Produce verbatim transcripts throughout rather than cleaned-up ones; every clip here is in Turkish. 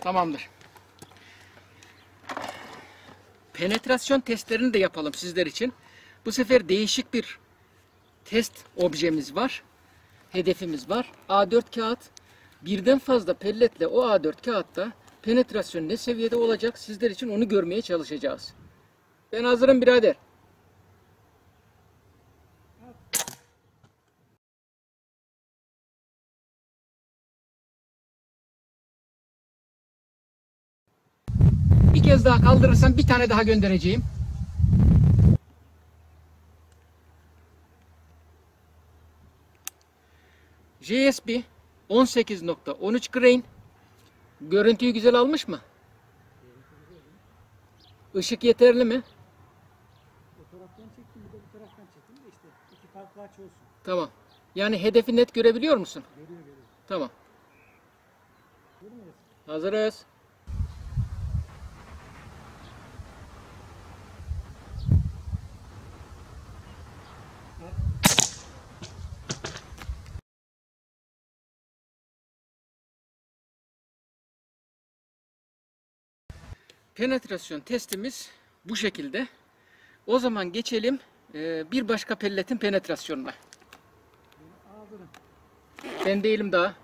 Tamamdır. Penetrasyon testlerini de yapalım sizler için. Bu sefer değişik bir test objemiz var. Hedefimiz var. A dört kağıt. Birden fazla pelletle o A dört kağıtta penetrasyon ne seviyede olacak sizler için onu görmeye çalışacağız. Ben hazırım birader. Bir kez daha kaldırırsam bir tane daha göndereceğim. J S B on sekiz nokta on üç grain. Görüntüyü güzel almış mı? Işık yeterli mi? O taraftan çektim, bir de bu taraftan çektim de işte iki farklı açı olsun. Tamam. Yani hedefi net görebiliyor musun? Görüyor, görüyor. Tamam. Görüyor musun? Hazırız. Penetrasyon testimiz bu şekilde. O zaman geçelim e, bir başka pelletin penetrasyonuna. Hazırım. Ben değilim daha.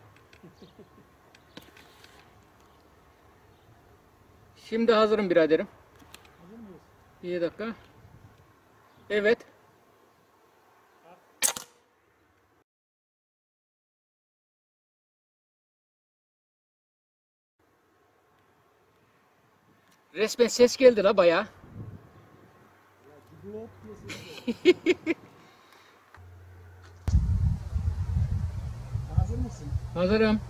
Şimdi hazırım biraderim. Hazır mıyız? Bir dakika. Evet. Resmen ses geldi la bayağı. Blok diye ses geliyor. Hazır mısın? Hazırım.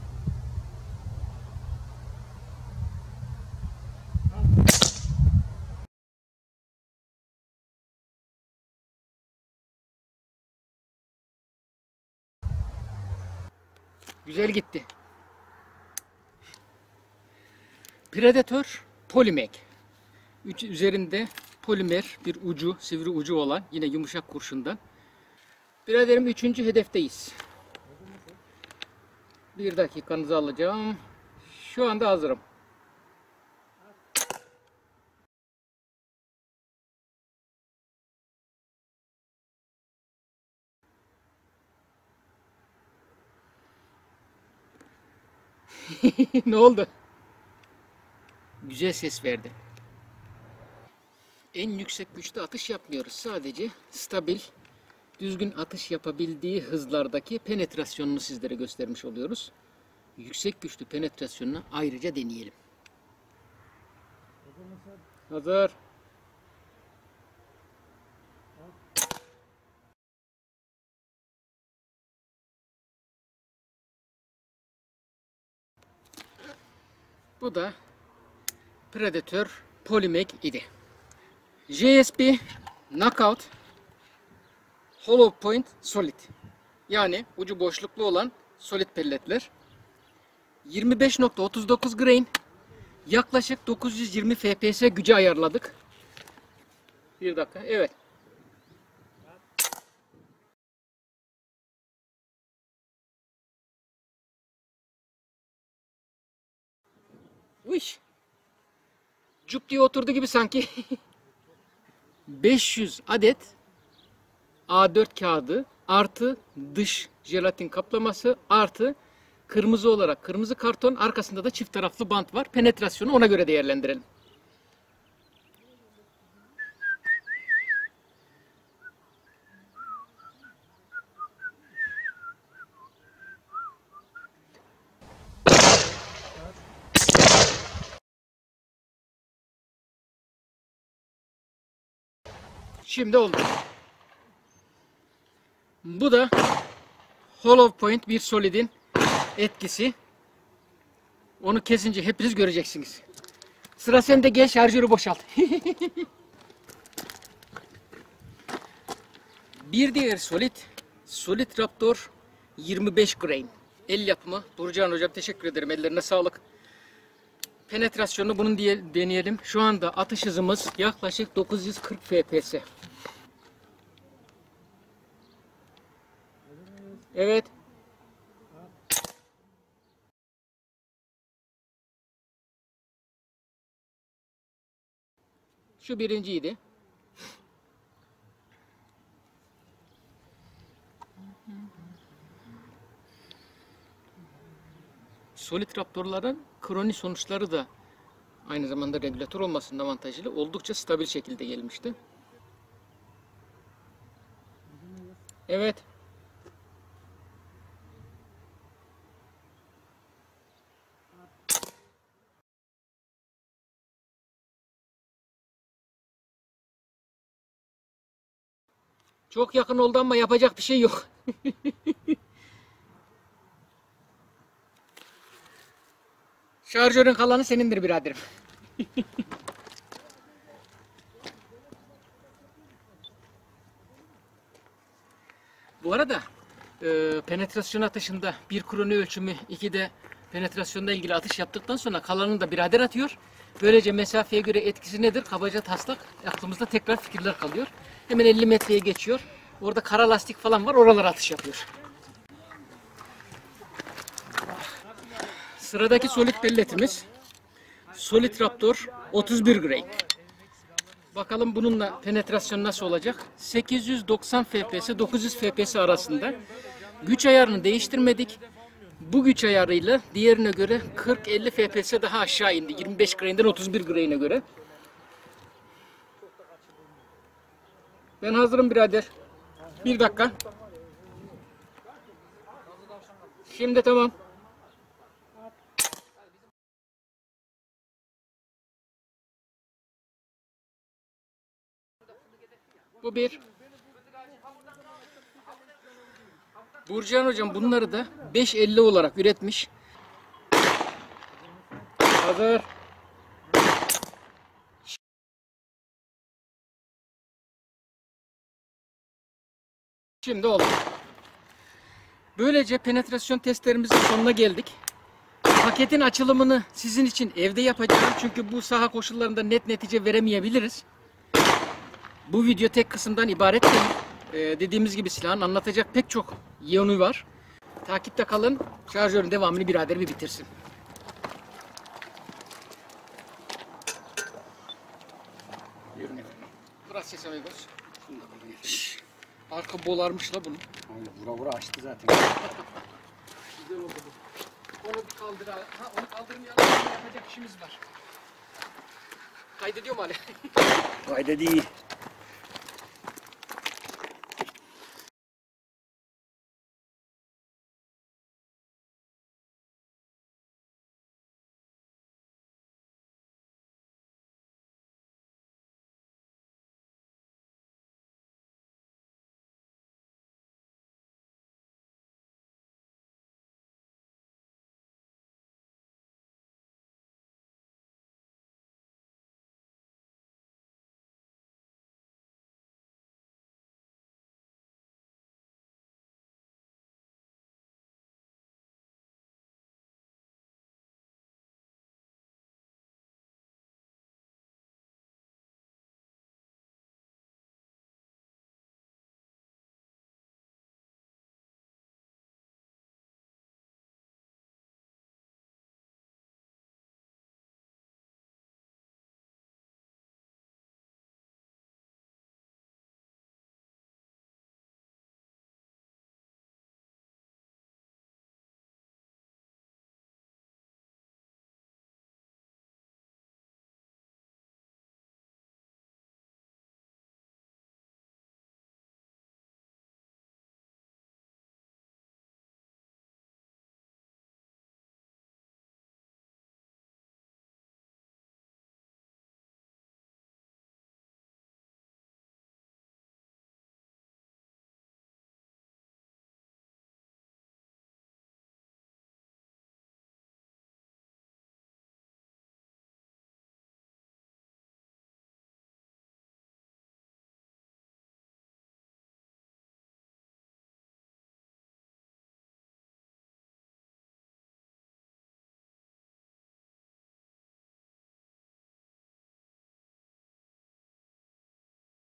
Güzel gitti. Predator Polymer. Üç, üzerinde polimer bir ucu, sivri ucu olan yine yumuşak kurşundan. Biraderim üçüncü hedefteyiz. Bir dakikanızı alacağım. Şu anda hazırım. Ne oldu? Güzel ses verdi. En yüksek güçte atış yapmıyoruz. Sadece stabil, düzgün atış yapabildiği hızlardaki penetrasyonunu sizlere göstermiş oluyoruz. Yüksek güçlü penetrasyonunu ayrıca deneyelim. Hazır. Bu da Predator Polymer idi. J S B Knockout Hollow Point Solid. Yani ucu boşluklu olan solid pelletler. yirmi beş nokta otuz dokuz grain. Yaklaşık dokuz yüz yirmi F P S gücü ayarladık. Bir dakika. Evet. Uş. Cuk diye oturdu gibi sanki. beş yüz adet A dört kağıdı artı dış jelatin kaplaması artı kırmızı olarak kırmızı karton, arkasında da çift taraflı bant var. Penetrasyonu ona göre değerlendirelim. Şimdi oldu. Bu da Hollow Point bir solidin etkisi. Onu kesince hepiniz göreceksiniz. Sıra sende, gel şarjörü boşalt. Bir diğer solid, Solid Raptor yirmi beş grain. El yapımı. Burcan hocam teşekkür ederim. Ellerine sağlık. Penetrasyonu bunun diye deneyelim. Şu anda atış hızımız yaklaşık dokuz yüz kırk F P S. Evet. Şu birinciydi. Solid Raptor'ların kroni sonuçları da aynı zamanda regülatör olmasının avantajıyla oldukça stabil şekilde gelmişti. Evet. Çok yakın oldu ama yapacak bir şey yok. Şarjörün kalanı senindir biraderim. Bu arada e, penetrasyon atışında bir kroni ölçümü, iki de penetrasyonla ilgili atış yaptıktan sonra kalanını da birader atıyor. Böylece mesafeye göre etkisi nedir? Kabaca taslak aklımızda tekrar fikirler kalıyor. Hemen elli metreye geçiyor. Orada kara lastik falan var, oralara atış yapıyor. Sıradaki solid pelletimiz Solid Raptor otuz bir Gray. Bakalım bununla penetrasyon nasıl olacak? sekiz yüz doksan F P S dokuz yüz F P S arasında. Güç ayarını değiştirmedik. Bu güç ayarıyla diğerine göre kırk elli F P S daha aşağı indi. yirmi beş Gray'den otuz bir Gray'ine göre. Ben hazırım birader. Bir dakika. Şimdi tamam. Bu bir. Burcan hocam bunları da beş elli olarak üretmiş. Hazır. Şimdi oldu. Böylece penetrasyon testlerimizin sonuna geldik. Paketin açılımını sizin için evde yapacağım. Çünkü bu saha koşullarında net netice veremeyebiliriz. Bu video tek kısımdan ibaret değil. Ee, dediğimiz gibi silahın anlatacak pek çok yönü var. Takipte kalın. Şarjörün devamını birader bir bitirsin. Burası ses amigos. Arka bolarmış la bunu. Aynen, vura vura açtı zaten. Güzel oldu bu. Onu bir kaldır. Ha, onu kaldırmayalım. Yapacak işimiz var. Kaydediyor mu hala? Kayda değil.